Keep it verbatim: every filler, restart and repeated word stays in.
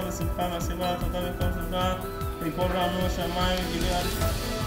לשמחה והשיבה להצלחה וכל שמחה וכל רענו השמיים וגילי